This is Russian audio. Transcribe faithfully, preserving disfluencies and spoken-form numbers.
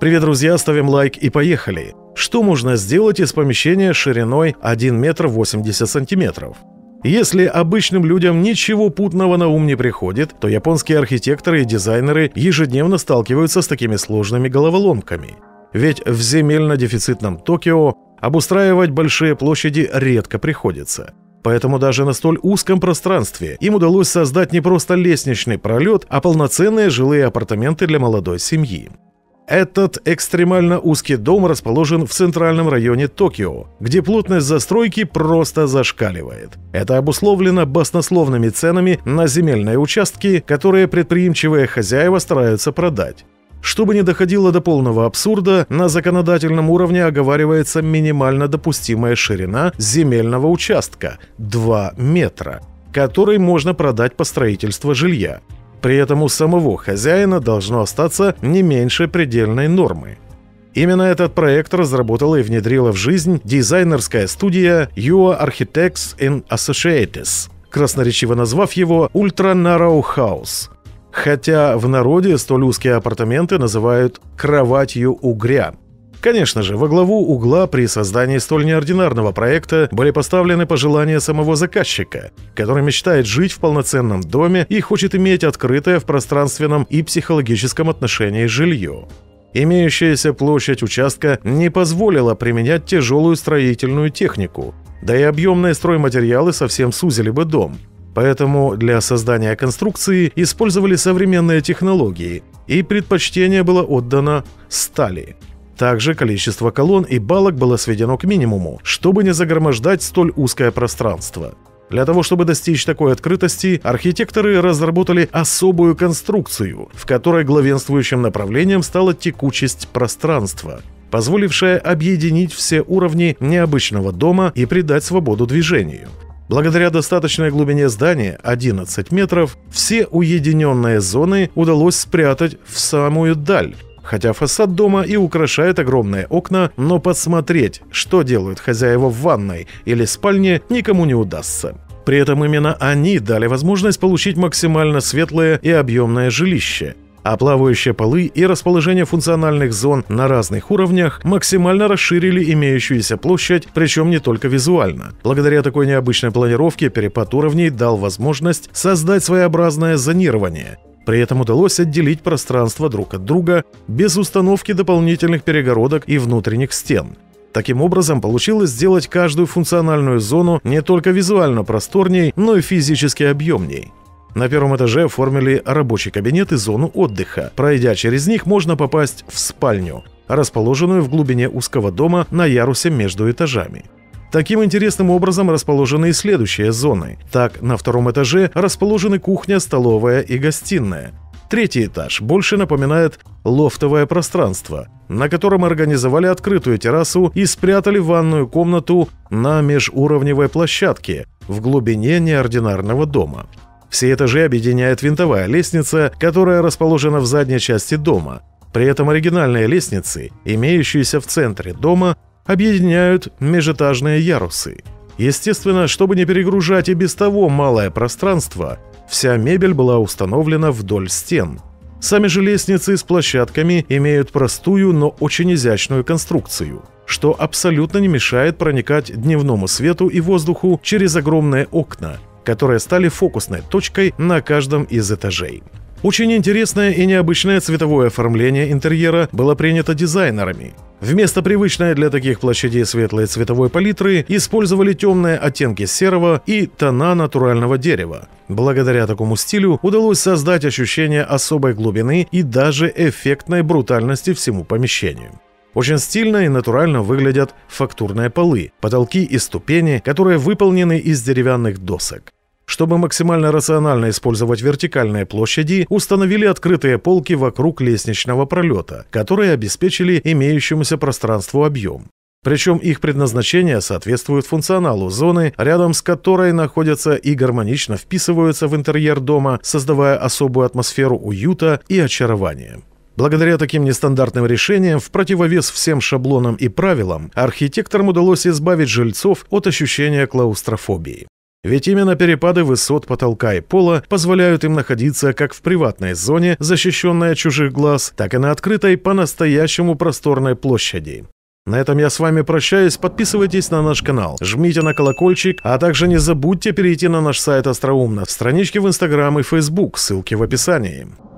Привет, друзья, ставим лайк и поехали. Что можно сделать из помещения шириной один метр восемьдесят сантиметров? Если обычным людям ничего путного на ум не приходит, то японские архитекторы и дизайнеры ежедневно сталкиваются с такими сложными головоломками. Ведь в земельно-дефицитном Токио обустраивать большие площади редко приходится. Поэтому даже на столь узком пространстве им удалось создать не просто лестничный пролет, а полноценные жилые апартаменты для молодой семьи. Этот экстремально узкий дом расположен в центральном районе Токио, где плотность застройки просто зашкаливает. Это обусловлено баснословными ценами на земельные участки, которые предприимчивые хозяева стараются продать. Чтобы не доходило до полного абсурда, на законодательном уровне оговаривается минимально допустимая ширина земельного участка – два метра, который можно продать по строительству жилья. При этом у самого хозяина должно остаться не меньше предельной нормы. Именно этот проект разработала и внедрила в жизнь дизайнерская студия Юа Architects and Associates, красноречиво назвав его Ultra Narrow House. Хотя в народе столь узкие апартаменты называют «кроватью угря». Конечно же, во главу угла при создании столь неординарного проекта были поставлены пожелания самого заказчика, который мечтает жить в полноценном доме и хочет иметь открытое в пространственном и психологическом отношении жилье. Имеющаяся площадь участка не позволила применять тяжелую строительную технику, да и объемные стройматериалы совсем сузили бы дом. Поэтому для создания конструкции использовали современные технологии, и предпочтение было отдано стали. Также количество колонн и балок было сведено к минимуму, чтобы не загромождать столь узкое пространство. Для того, чтобы достичь такой открытости, архитекторы разработали особую конструкцию, в которой главенствующим направлением стала текучесть пространства, позволившая объединить все уровни необычного дома и придать свободу движению. Благодаря достаточной глубине здания – одиннадцать метров, все уединенные зоны удалось спрятать в самую даль. Хотя фасад дома и украшает огромные окна, но подсмотреть, что делают хозяева в ванной или спальне, никому не удастся. При этом именно они дали возможность получить максимально светлое и объемное жилище, а плавающие полы и расположение функциональных зон на разных уровнях максимально расширили имеющуюся площадь, причем не только визуально. Благодаря такой необычной планировке перепад уровней дал возможность создать своеобразное зонирование. При этом удалось отделить пространство друг от друга без установки дополнительных перегородок и внутренних стен. Таким образом, получилось сделать каждую функциональную зону не только визуально просторней, но и физически объемней. На первом этаже оформили рабочий кабинет и зону отдыха. Пройдя через них, можно попасть в спальню, расположенную в глубине узкого дома на ярусе между этажами. Таким интересным образом расположены и следующие зоны. Так, на втором этаже расположены кухня, столовая и гостиная. Третий этаж больше напоминает лофтовое пространство, на котором организовали открытую террасу и спрятали ванную комнату на межуровневой площадке в глубине неординарного дома. Все этажи объединяет винтовая лестница, которая расположена в задней части дома. При этом оригинальные лестницы, имеющиеся в центре дома, объединяют межэтажные ярусы. Естественно, чтобы не перегружать и без того малое пространство, вся мебель была установлена вдоль стен. Сами же лестницы с площадками имеют простую, но очень изящную конструкцию, что абсолютно не мешает проникать дневному свету и воздуху через огромные окна, которые стали фокусной точкой на каждом из этажей. Очень интересное и необычное цветовое оформление интерьера было принято дизайнерами. Вместо привычной для таких площадей светлой цветовой палитры использовали темные оттенки серого и тона натурального дерева. Благодаря такому стилю удалось создать ощущение особой глубины и даже эффектной брутальности всему помещению. Очень стильно и натурально выглядят фактурные полы, потолки и ступени, которые выполнены из деревянных досок. Чтобы максимально рационально использовать вертикальные площади, установили открытые полки вокруг лестничного пролета, которые обеспечили имеющемуся пространству объем. Причем их предназначение соответствует функционалу зоны, рядом с которой находятся и гармонично вписываются в интерьер дома, создавая особую атмосферу уюта и очарования. Благодаря таким нестандартным решениям, в противовес всем шаблонам и правилам, архитекторам удалось избавить жильцов от ощущения клаустрофобии. Ведь именно перепады высот потолка и пола позволяют им находиться как в приватной зоне, защищенной от чужих глаз, так и на открытой, по-настоящему просторной площади. На этом я с вами прощаюсь, подписывайтесь на наш канал, жмите на колокольчик, а также не забудьте перейти на наш сайт Остроумно, странички в Инстаграм и Фейсбук, ссылки в описании.